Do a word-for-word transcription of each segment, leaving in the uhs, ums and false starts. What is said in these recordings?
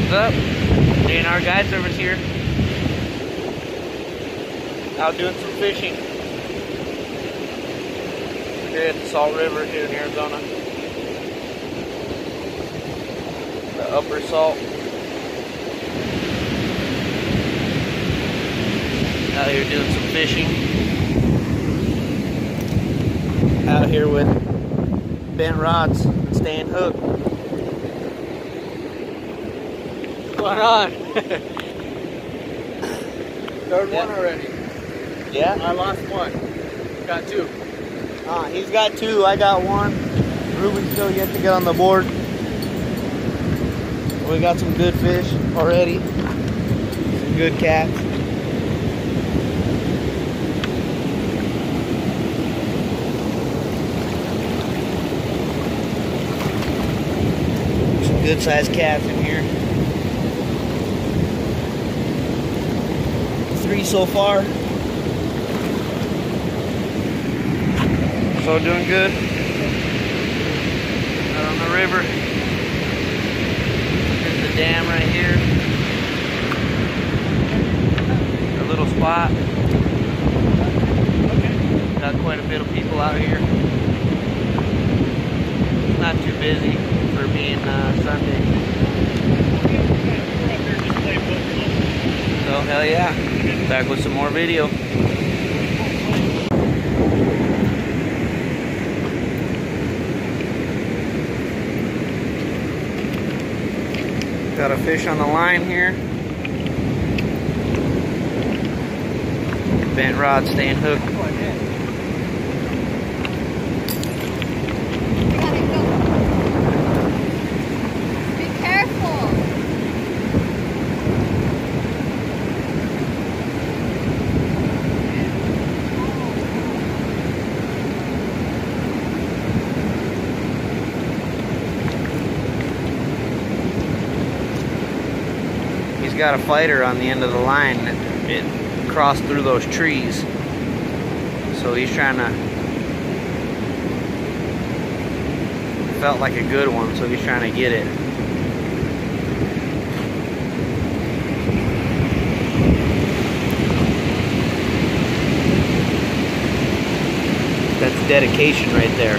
What's up? D N R Guide Service here. Out doing some fishing here at the Salt River here in Arizona. The Upper Salt. Out here doing some fishing. Out here with bent rods and staying hooked. What's going on? Third Yeah. one already. Yeah? I lost one. Got two. Ah, he's got two, I got one. Ruben's still yet to get on the board. We got some good fish already. Some good cats. Some good sized cats in here. Three so far. So doing good. Out on the river. Here's the dam right here. A little spot. Got quite a bit of people out here. Not too busy for being uh, Sunday. So hell yeah. Back with some more video. Got a fish on the line here. Bent rod staying hooked. Be careful. He's got a fighter on the end of the line. It crossed through those trees. So he's trying to... Felt like a good one, so he's trying to get it. That's dedication right there.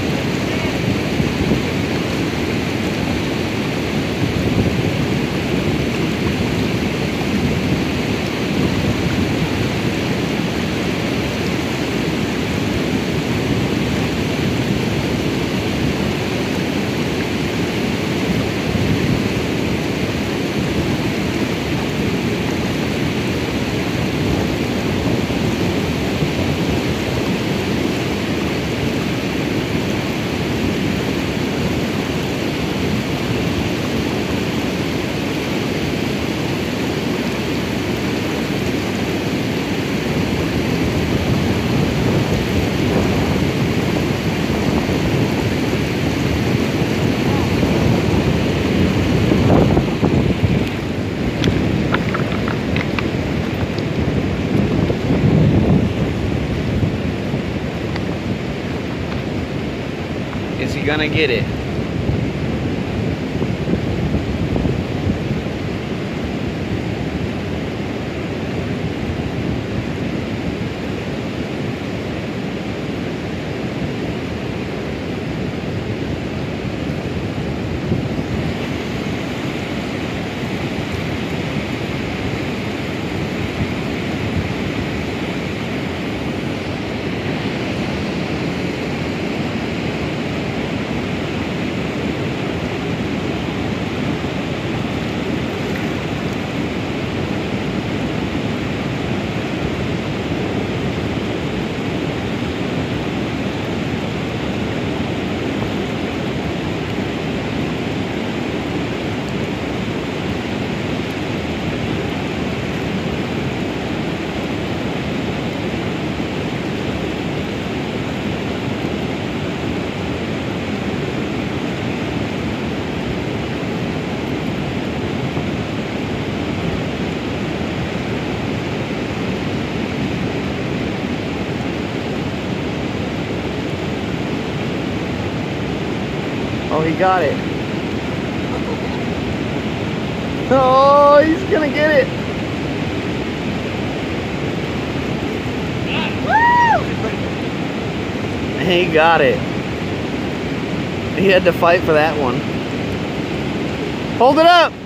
Is he gonna get it? Oh, he got it. Oh, he's gonna get it. He got it. He had to fight for that one. Hold it up.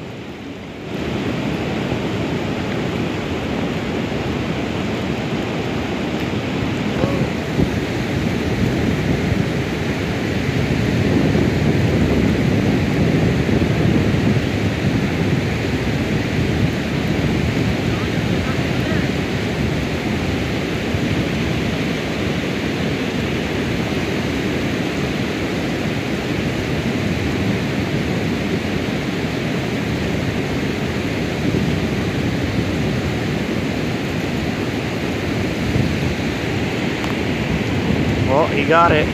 Well, he got it.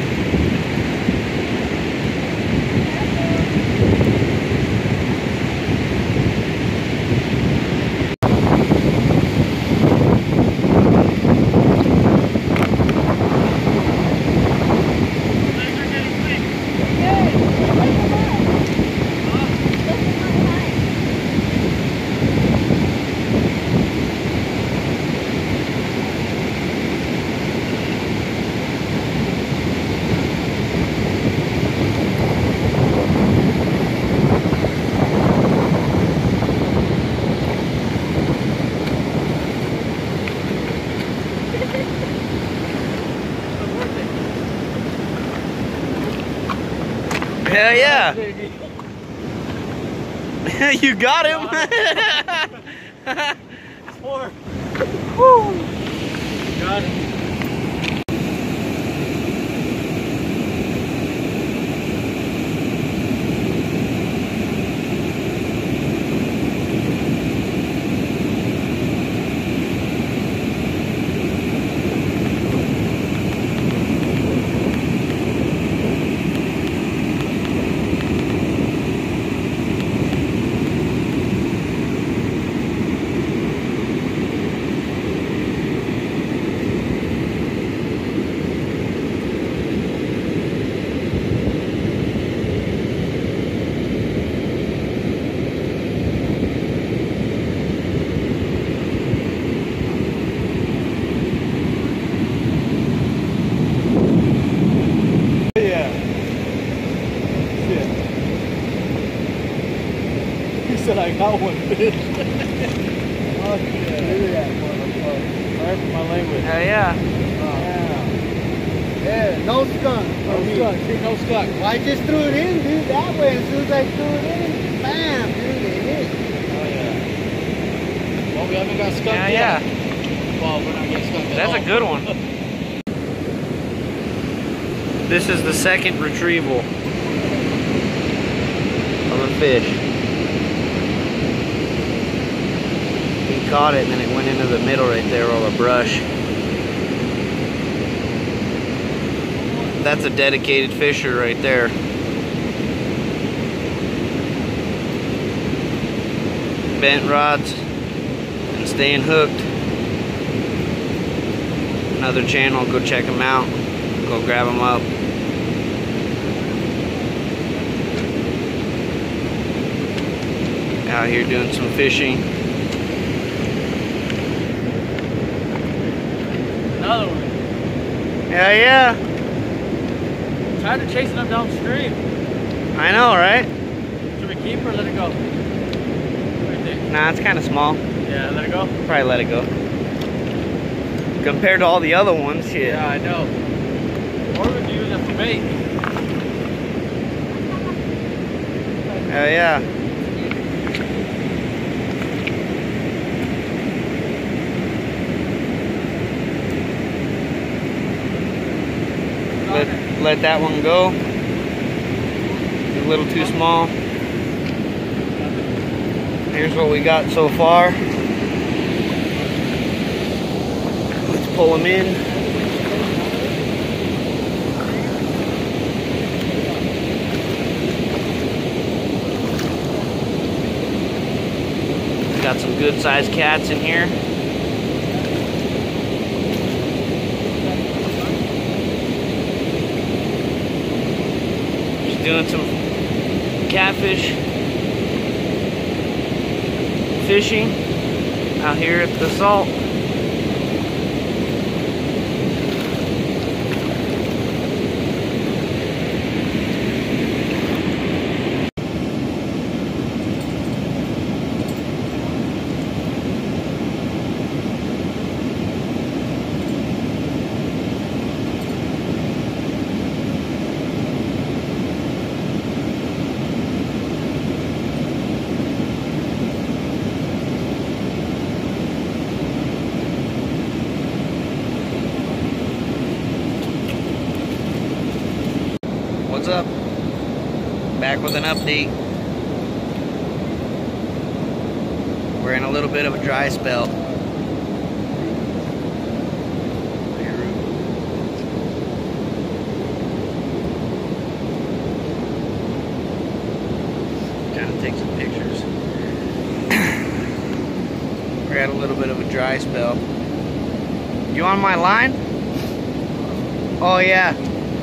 Hell yeah. You got him. Four. Woo. Got it. Said I got one fish. Oh, yeah. Look at that motherfucker. Sorry for my language. Hell yeah. Oh. Yeah, no skunk. No skunk. See, no skunk. Well, I just threw it in, dude, that way. As soon as I threw it in, bam, dude, it hit. Oh, yeah. Well, we haven't got skunk Yeah, yet. yeah. Well, we're not getting skunk at That's all. a good one. This is the second retrieval of a fish. He caught it and then it went into the middle right there, all the brush. That's a dedicated fisher right there. Bent rods and staying hooked. Another channel, go check them out. Go grab them up. Out here doing some fishing. Another one. Yeah, yeah. Tried to chase it up downstream. I know, right? Should we keep or let it go? What do you think? Nah, it's kind of small. Yeah, let it go? Probably let it go. Compared to all the other ones, shit. Yeah, I know. Or would you use it for bait? Hell yeah. Let, let that one go. It's a little too small. Here's what we got so far. Let's pull them in. Got some good sized cats in here. Just doing some catfish. fishing out here at the Salt. What's up? Back with an update. We're in a little bit of a dry spell. Trying to take some pictures. We're at a little bit of a dry spell. You on my line? Oh yeah.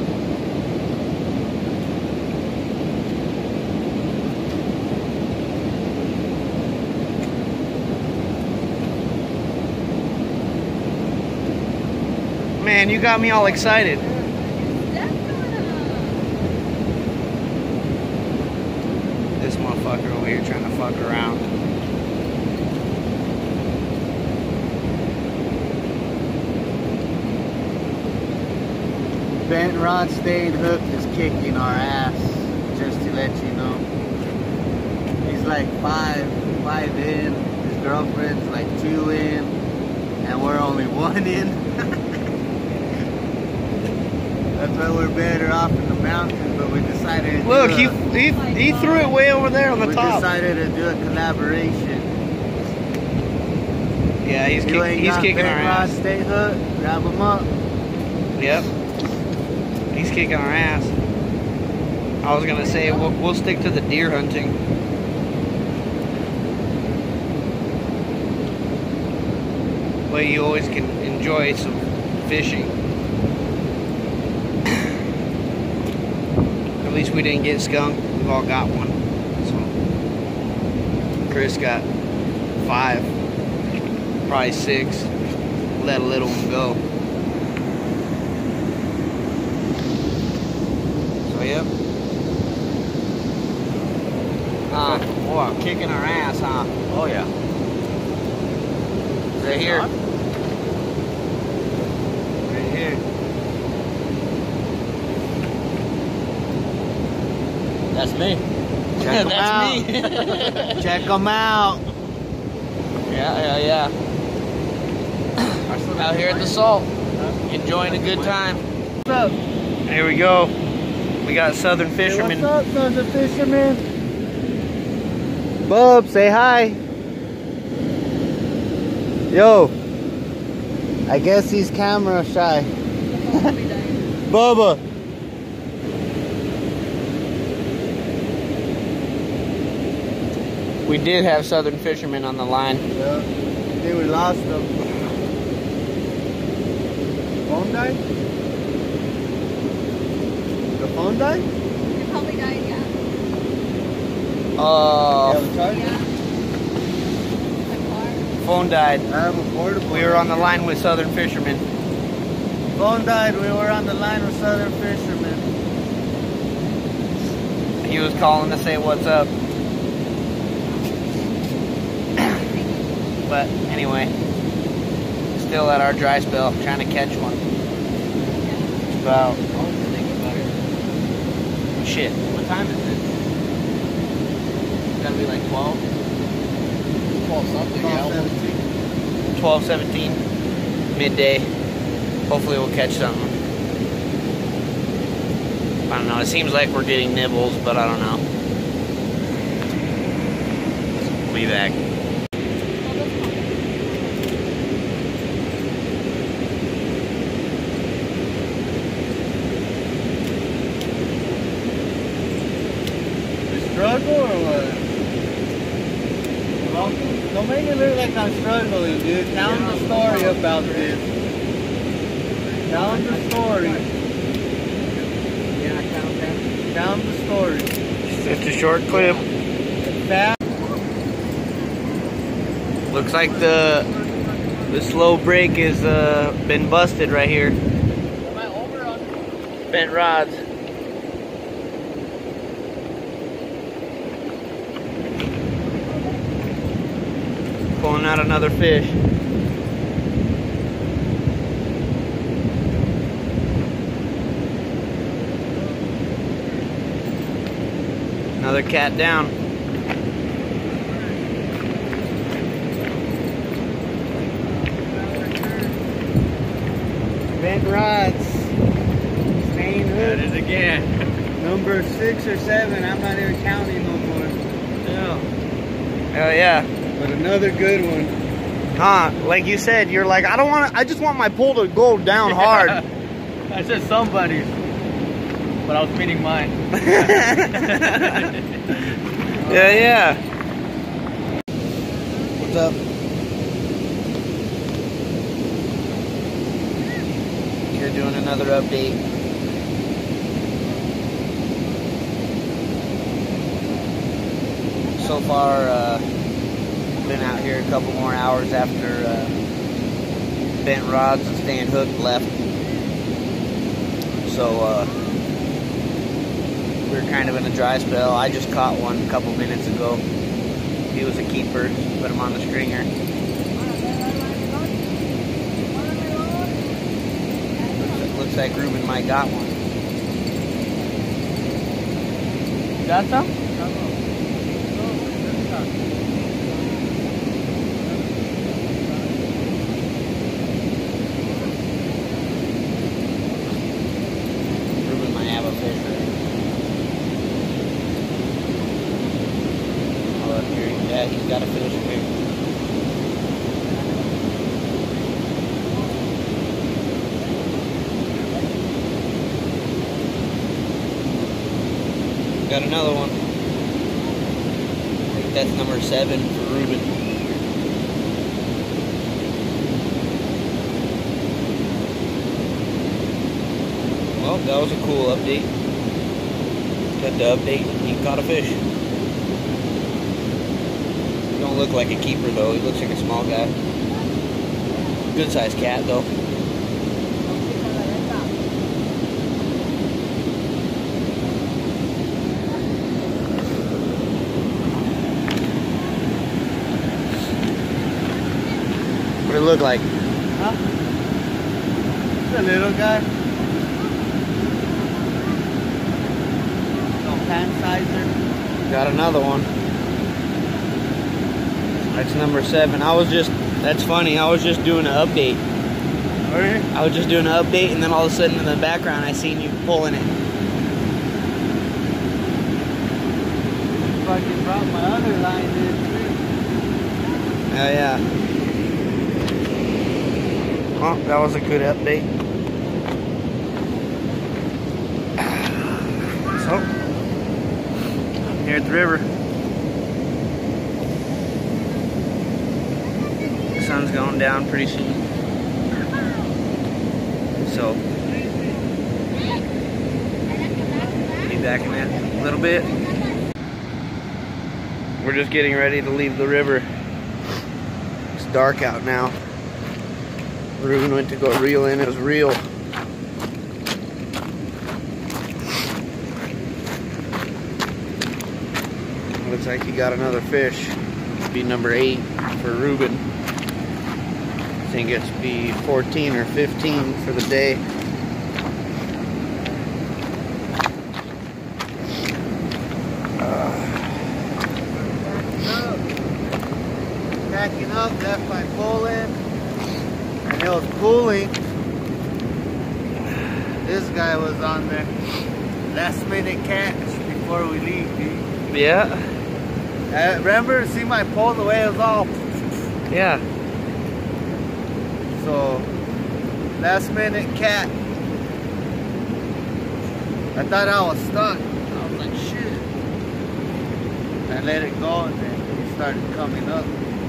Man, you got me all excited. This motherfucker over here trying to fuck around. Bent rod stayed hooked is kicking our ass, just to let you know. He's like five, five in, his girlfriend's like two in, and we're only one in. That's why we're better off in the mountains, but we decided to Look, do he, a, he he threw it way over there on the we top. decided to do a collaboration. Yeah, he's, You kick, ain't he's got kicking our bent rod ass. stay hooked, grab him up. Yep. He's kicking our ass. I was gonna say we'll, we'll stick to the deer hunting. But you always can enjoy some fishing. At least we didn't get skunked. We've all got one. So Chris got five, probably six. Let a little one go. So yep. Uh, boy, kicking our ass, huh? Oh yeah. Right here. Right here. That's me. Check 'em That's out. me. Check them out. Yeah, yeah, yeah. Out here at the Salt, enjoying a good time. What's up? Here we go. We got Southern Fisherman. Hey, what's up, sons of fishermen? Bub, say hi. Yo. I guess he's camera shy. Bubba. We did have Southern Fisherman on the line. Yeah. I think we lost him. Phone died? The phone died? It probably died, yeah. Uh, You have a charger? Yeah. My car. phone died. I have a portable. We were on the line with Southern Fisherman. Phone died. We were on the line with Southern Fishermen. He was calling to say what's up. But anyway, still at our dry spell, trying to catch one. It's about, shit, what time is it? It's gotta be like twelve? twelve something, yeah. twelve seventeen, midday. Hopefully we'll catch something. I don't know, it seems like we're getting nibbles, but I don't know. We'll be back. Struggle or what? Don't make it look like I'm struggling, dude. Tell them the story about this. Tell them the story. Tell them the story. It's just a short clip. Fast. Looks like the the slow brake has uh, been busted right here. Am I over on? Bent rods. Pulling out another fish. Another cat down. Bent rods. Staying That hooked. is again. Number six or seven. I'm not even counting no more. Yeah. Oh yeah. But another good one. Huh? Like you said, you're like, I don't want to. I just want my pull to go down hard. I said somebody's, but I was meaning mine. Yeah, yeah. What's up? You're doing another update. So far, uh, been out here a couple more hours after uh, Bent Rods and Staying Hooked left. So, uh, we're kind of in a dry spell. I just caught one a couple minutes ago. He was a keeper. Put him on the stringer. Looks, looks like Ruben might got one. You got some? Ruben might have a fish right. Oh, here, yeah, he's got a fish here. Got another one. I think that's number seven for Ruben. Well, that was a cool update. Got the update. He caught a fish. He don't look like a keeper though. He looks like a small guy. Good sized cat though. What did it look like? Huh? It's a little guy. No pan sizer. Got another one. That's number seven. I was just, that's funny. I was just doing an update. Are you? I was just doing an update, and then all of a sudden in the background, I seen you pulling it. Fucking brought my other line in too. Oh yeah. Well, that was a good update. So, I'm here at the river. The sun's going down pretty soon. So, be back in a little bit. We're just getting ready to leave the river. It's dark out now. Ruben went to go reel in his reel. Looks like he got another fish. It'd be number eight for Ruben. I think it's be fourteen or fifteen for the day. Backing up, left my pole in. And it was pulling. This guy was on there. Last minute catch before we leave, dude. Yeah, Uh, remember, see my pole, the way it was all. yeah. So, last minute cat. I thought I was stuck. I was like, shit. I let it go and then he started coming up.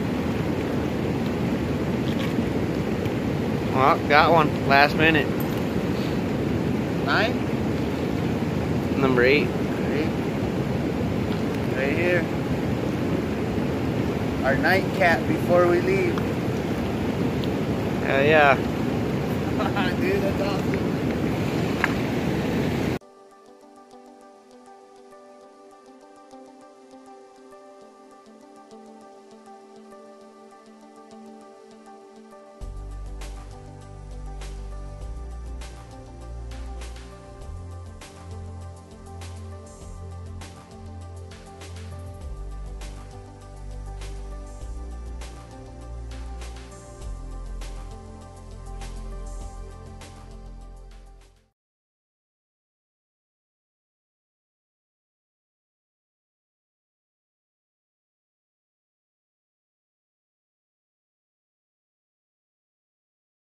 Well, got one last minute. Nine? Number eight. Right, right here. our nightcap before we leave. Yeah, yeah. Dude, that's awesome.